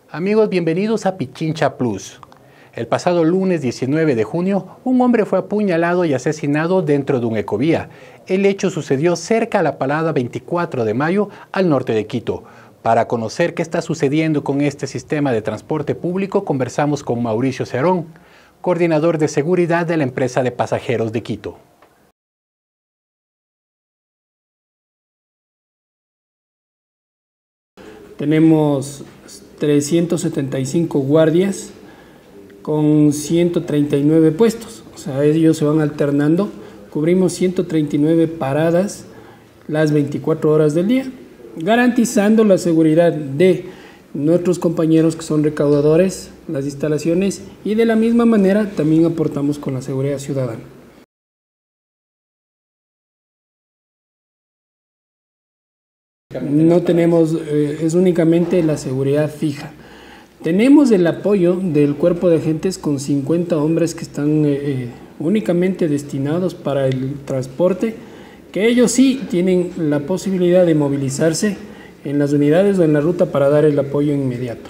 Amigos, bienvenidos a Pichincha Plus. El pasado lunes 19 de junio, un hombre fue apuñalado y asesinado dentro de un ecovía. El hecho sucedió cerca a la parada 24 de mayo, al norte de Quito. Para conocer qué está sucediendo con este sistema de transporte público, conversamos con Mauricio Cerón, coordinador de seguridad de la empresa de pasajeros de Quito. Tenemos 375 guardias con 139 puestos, o sea, ellos se van alternando. Cubrimos 139 paradas las 24 horas del día, garantizando la seguridad de nuestros compañeros que son recaudadores, las instalaciones, y de la misma manera también aportamos con la seguridad ciudadana. No tenemos, es únicamente la seguridad fija. Tenemos el apoyo del cuerpo de agentes con 50 hombres que están únicamente destinados para el transporte, que ellos sí tienen la posibilidad de movilizarse en las unidades o en la ruta para dar el apoyo inmediato.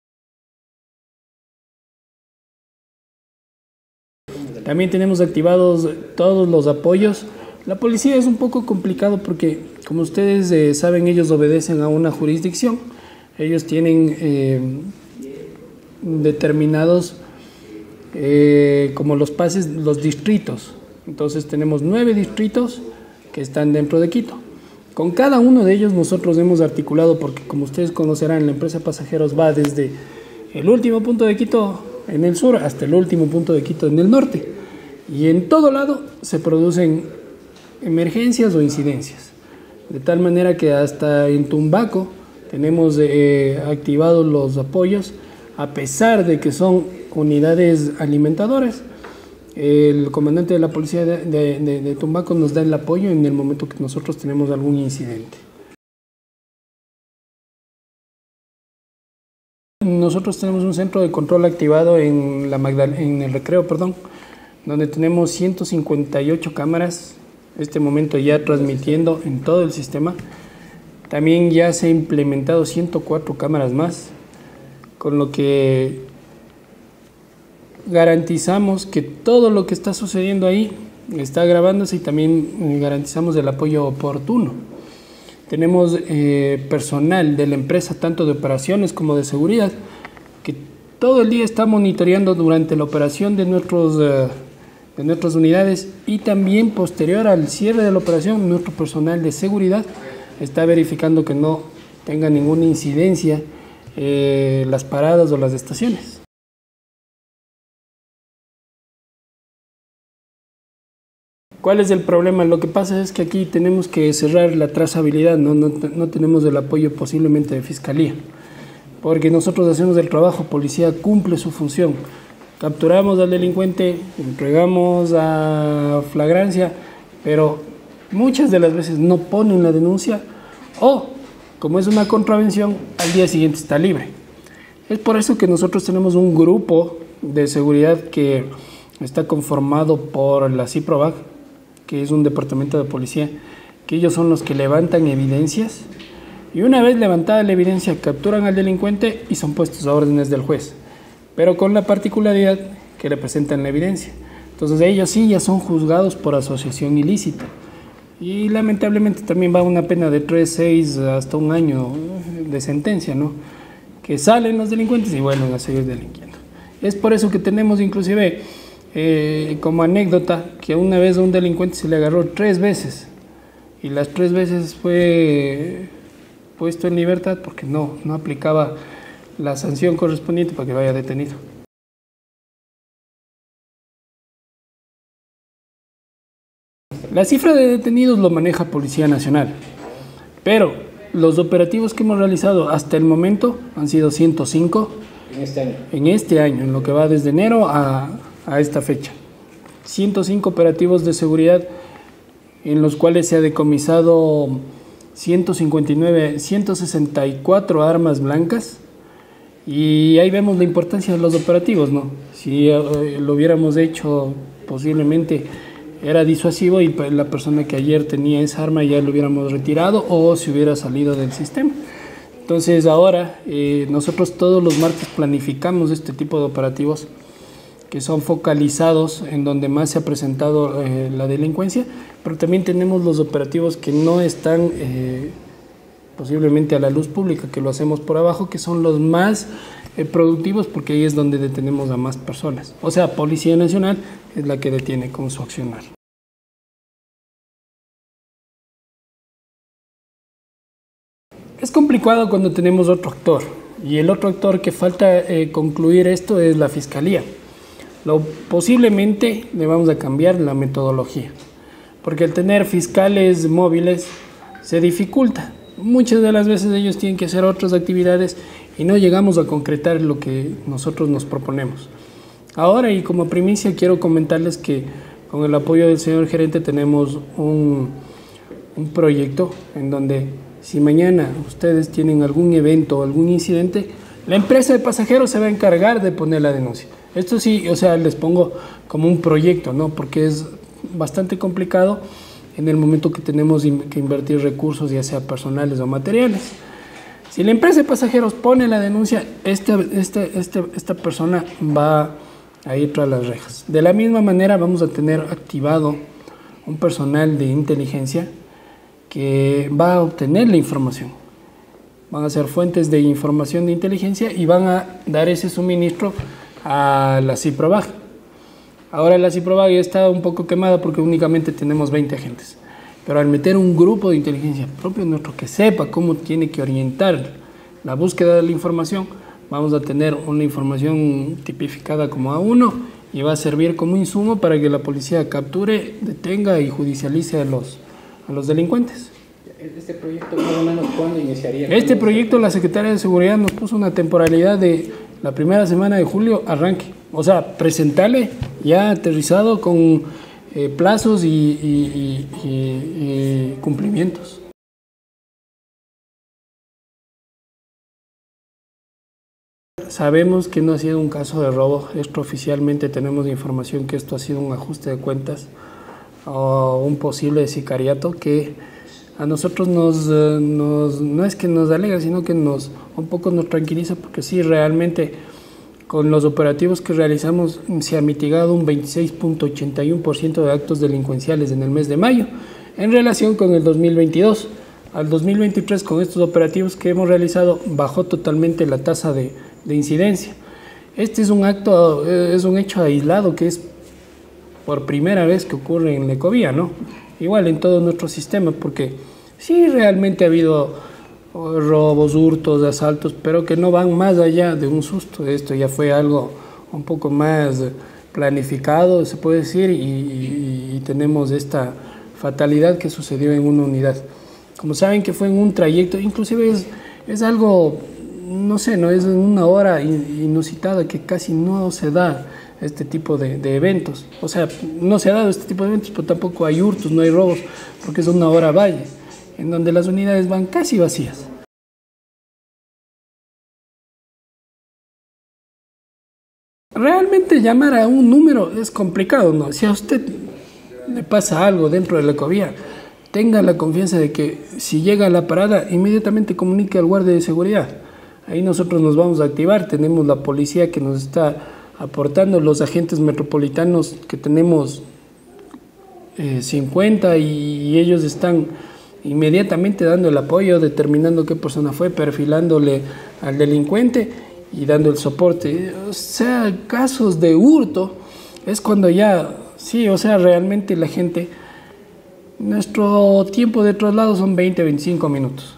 También tenemos activados todos los apoyos. La policía es un poco complicado porque, como ustedes saben, ellos obedecen a una jurisdicción. Ellos tienen determinados como los pases, los distritos. Entonces tenemos 9 distritos que están dentro de Quito. Con cada uno de ellos nosotros hemos articulado, porque como ustedes conocerán, la empresa de pasajeros va desde el último punto de Quito en el sur hasta el último punto de Quito en el norte. Y en todo lado se producen emergencias o incidencias, de tal manera que hasta en Tumbaco tenemos activados los apoyos, a pesar de que son unidades alimentadoras. El comandante de la policía de Tumbaco nos da el apoyo en el momento que nosotros tenemos algún incidente. Nosotros tenemos un centro de control activado en el Recreo, donde tenemos 158 cámaras, en este momento ya transmitiendo en todo el sistema. También ya se han implementado 104 cámaras más, con lo que garantizamos que todo lo que está sucediendo ahí está grabándose, y también garantizamos el apoyo oportuno. Tenemos personal de la empresa, tanto de operaciones como de seguridad, que todo el día está monitoreando durante la operación de nuestras unidades, y también posterior al cierre de la operación, nuestro personal de seguridad está verificando que no tenga ninguna incidencia las paradas o las estaciones. ¿Cuál es el problema? Lo que pasa es que aquí tenemos que cerrar la trazabilidad, no tenemos el apoyo posiblemente de Fiscalía, porque nosotros hacemos el trabajo, policía cumple su función. Capturamos al delincuente, entregamos a flagrancia, pero muchas de las veces no ponen la denuncia, o, como es una contravención, al día siguiente está libre. Es por eso que nosotros tenemos un grupo de seguridad que está conformado por la CIPROVAC, que es un departamento de policía, que ellos son los que levantan evidencias, y una vez levantada la evidencia capturan al delincuente y son puestos a órdenes del juez, pero con la particularidad que representan la evidencia. Entonces ellos sí ya son juzgados por asociación ilícita, y lamentablemente también va una pena de 3, 6 hasta un año de sentencia, ¿no? Que salen los delincuentes y vuelven a seguir delinquiendo. Es por eso que tenemos inclusive como anécdota que una vez a un delincuente se le agarró 3 veces, y las 3 veces fue puesto en libertad porque no aplicaba la sanción correspondiente para que vaya detenido. La cifra de detenidos lo maneja Policía Nacional, pero los operativos que hemos realizado hasta el momento han sido 105 en este año, en lo que va desde enero a esta fecha. 105 operativos de seguridad, en los cuales se ha decomisado 164 armas blancas, y ahí vemos la importancia de los operativos, ¿no? Si lo hubiéramos hecho, posiblemente era disuasivo y la persona que ayer tenía esa arma ya lo hubiéramos retirado o se hubiera salido del sistema. Entonces ahora nosotros todos los martes planificamos este tipo de operativos que son focalizados en donde más se ha presentado la delincuencia, pero también tenemos los operativos que no están posiblemente a la luz pública, que lo hacemos por abajo, que son los más productivos, porque ahí es donde detenemos a más personas. O sea, Policía Nacional es la que detiene con su accionar. Es complicado cuando tenemos otro actor, y el otro actor que falta concluir esto es la Fiscalía. Posiblemente le vamos a cambiar la metodología, porque el tener fiscales móviles se dificulta. Muchas de las veces ellos tienen que hacer otras actividades y no llegamos a concretar lo que nosotros nos proponemos. Ahora, y como primicia, quiero comentarles que con el apoyo del señor gerente tenemos un proyecto en donde si mañana ustedes tienen algún evento o algún incidente, la empresa de pasajeros se va a encargar de poner la denuncia. Esto sí, o sea, les pongo como un proyecto, ¿no? Porque es bastante complicado en el momento que tenemos que invertir recursos, ya sea personales o materiales. Si la empresa de pasajeros pone la denuncia, esta persona va a ir tras las rejas. De la misma manera vamos a tener activado un personal de inteligencia que va a obtener la información. Van a ser fuentes de información de inteligencia y van a dar ese suministro a la CIPROVAG. Ahora la CIPROVAG ya está un poco quemada porque únicamente tenemos 20 agentes. Pero al meter un grupo de inteligencia propio nuestro que sepa cómo tiene que orientar la búsqueda de la información, vamos a tener una información tipificada como A1 y va a servir como insumo para que la policía capture, detenga y judicialice a los delincuentes. ¿Este proyecto más o menos cuándo iniciaría? Este proyecto la Secretaría de Seguridad nos puso una temporalidad de la primera semana de julio arranque. O sea, presentarle ya aterrizado con plazos y cumplimientos. Sabemos que no ha sido un caso de robo. Extraoficialmente tenemos información que esto ha sido un ajuste de cuentas o un posible sicariato que a nosotros no es que nos alegra, sino que un poco nos tranquiliza, porque sí, realmente con los operativos que realizamos se ha mitigado un 26.81% de actos delincuenciales en el mes de mayo en relación con el 2022. Al 2023, con estos operativos que hemos realizado, bajó totalmente la tasa de incidencia. Este es un hecho aislado que es por primera vez que ocurre en la Ecovía, ¿no? Igual en todo nuestro sistema, porque sí realmente ha habido robos, hurtos, asaltos, pero que no van más allá de un susto. Esto ya fue algo un poco más planificado, se puede decir, y tenemos esta fatalidad que sucedió en una unidad. Como saben que fue en un trayecto, inclusive es algo, no sé, no es una hora inusitada, que casi no se da este tipo de eventos. O sea, no se ha dado este tipo de eventos, pero tampoco hay hurtos, no hay robos, porque es una hora valle, en donde las unidades van casi vacías. Realmente llamar a un número es complicado, ¿no? Si a usted le pasa algo dentro de la Ecovía, tenga la confianza de que si llega a la parada, inmediatamente comunique al guardia de seguridad. Ahí nosotros nos vamos a activar, tenemos la policía que nos está aportando, los agentes metropolitanos que tenemos 50 y ellos están inmediatamente dando el apoyo, determinando qué persona fue, perfilándole al delincuente y dando el soporte. O sea, casos de hurto es cuando ya, sí, o sea, realmente la gente, nuestro tiempo de traslado son 20-25 minutos.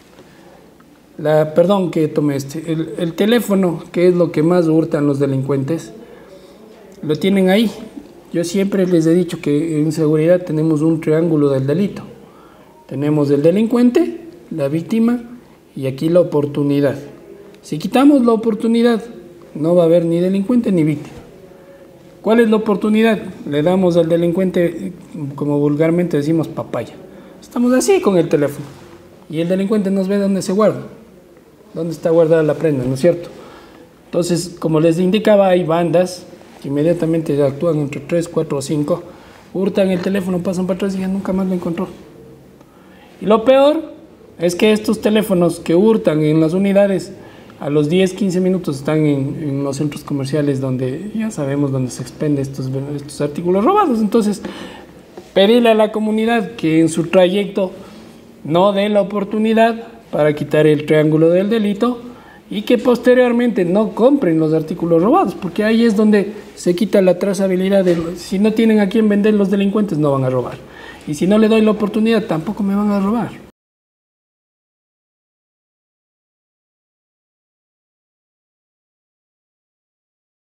Perdón que tome el teléfono, que es lo que más hurtan los delincuentes, lo tienen ahí. Yo siempre les he dicho que en seguridad tenemos un triángulo del delito. Tenemos el delincuente, la víctima y aquí la oportunidad. Si quitamos la oportunidad, no va a haber ni delincuente ni víctima. ¿Cuál es la oportunidad? Le damos al delincuente, como vulgarmente decimos, papaya. Estamos así con el teléfono y el delincuente nos ve dónde se guarda, dónde está guardada la prenda, ¿no es cierto? Entonces, como les indicaba, hay bandas que inmediatamente actúan entre 3, 4 o 5, hurtan el teléfono, pasan para atrás y ya nunca más lo encontró. Y lo peor es que estos teléfonos que hurtan en las unidades, a los 10, 15 minutos están en los centros comerciales donde ya sabemos dónde se expenden estos artículos robados. Entonces, pedirle a la comunidad que en su trayecto no dé la oportunidad para quitar el triángulo del delito y que posteriormente no compren los artículos robados, porque ahí es donde se quita la trazabilidad. Si no tienen a quién vender, los delincuentes no van a robar. Y si no le doy la oportunidad, tampoco me van a robar.